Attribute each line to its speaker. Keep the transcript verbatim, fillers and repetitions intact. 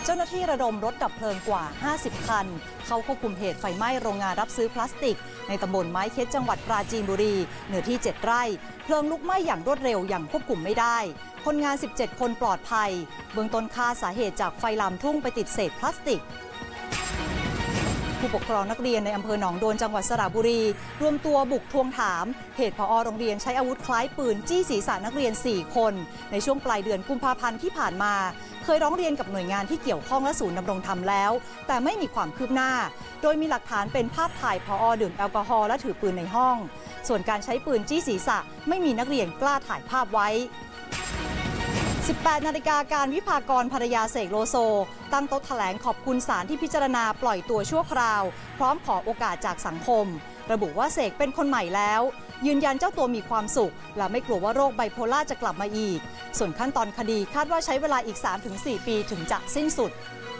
Speaker 1: เจ้าหน้าที่ระดมรถดับเพลิงกว่าห้าสิบคันเข้าควบคุมเหตุไฟไหม้โรงงานรับซื้อพลาสติกในตำบลไม้เค็ดจังหวัดปราจีนบุรีเนื้อที่เจ็ดไร่เพลิงลุกไหม้อย่างรวดเร็วอย่างควบคุมไม่ได้คนงานสิบเจ็ดคนปลอดภัยเบื้องต้นคาดสาเหตุจากไฟลามทุ่งไปติดเศษพลาสติกผู้ปกครองนักเรียนในอำเภอหนองโดนจังหวัดสระบุรีรวมตัวบุกทวงถามเหตุผอ.โรงเรียนใช้อาวุธคล้ายปืนจี้ศีรษะนักเรียนสี่คนในช่วงปลายเดือนกุมภาพันธ์ที่ผ่านมาเคยร้องเรียนกับหน่วยงานที่เกี่ยวข้องและศูนย์ดำรงธรรมแล้วแต่ไม่มีความคืบหน้าโดยมีหลักฐานเป็นภาพถ่ายผอ.ดื่มแอลกอฮอล์และถือปืนในห้องส่วนการใช้ปืนจี้ศีรษะไม่มีนักเรียนกล้าถ่ายภาพไว้สิบแปดนาฬิกาการวิภากรภรรยาเสกโลโซตั้งโต๊ะแถลงขอบคุณศาลที่พิจารณาปล่อยตัวชั่วคราวพร้อมขอโอกาสจากสังคมระบุว่าเสกเป็นคนใหม่แล้วยืนยันเจ้าตัวมีความสุขและไม่กลัวว่าโรคไบโพล่าจะกลับมาอีกส่วนขั้นตอนคดีคาดว่าใช้เวลาอีก สามถึงสี่ ปีถึงจะสิ้นสุด